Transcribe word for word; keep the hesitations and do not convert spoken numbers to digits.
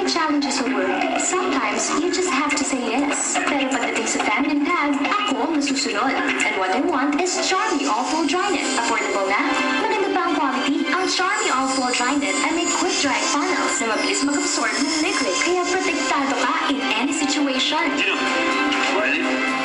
challenges sa work, sometimes you just have to say yes. Pero pagdating sa family and tag, ako ang nasusunod. And what I want is Charmee All-Flow Dry-Net. Affordable na, maganda pa ang quality. Ang Charmee All-Flow Dry-Net ay may quick dry funnels na mabilis mag-absorb ng liquid. Kaya protektado ka in any situation. Gino, ready?